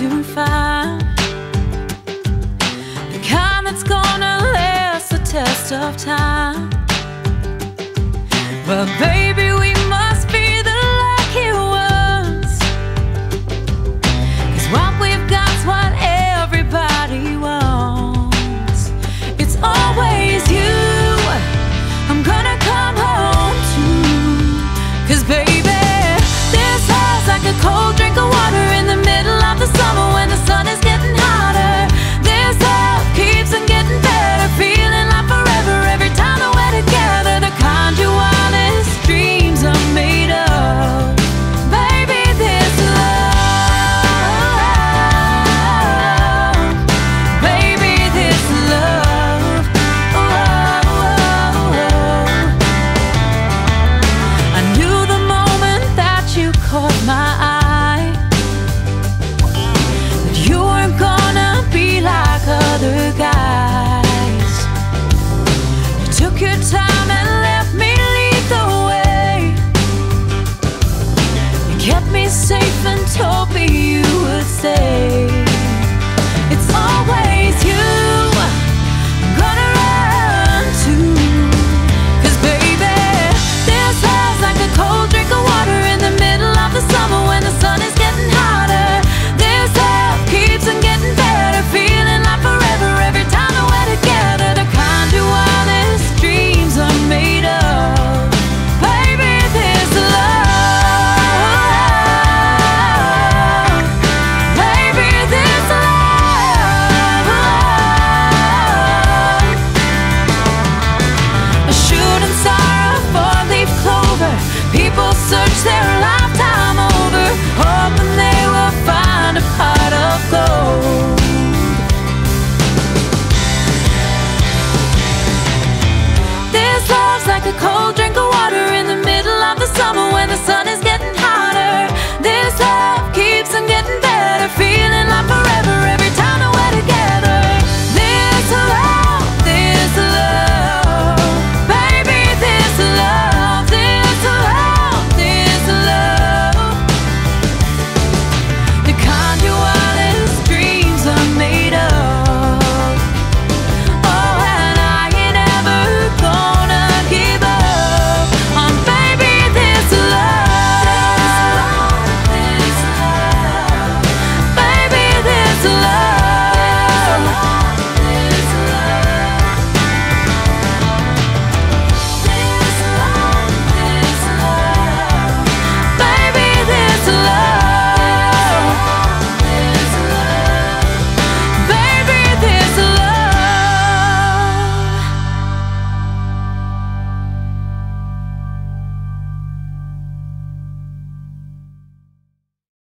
to find the kind that's gonna last the test of time. But baby, we must be the lucky ones, 'cause what we've got's what everybody wants. It's always you I'm gonna come home to, 'cause baby, this love's like a cold drink of water in the middle of the summer when the sun is getting hotter. This love keeps on getting better, feeling like forever every time that we're together. The kind your wildest dreams are made of. Baby, this love. Baby, this love. I knew the moment that you caught my eye that you weren't gonna be like other guys. You took your time and left me lead the way. You kept me safe and told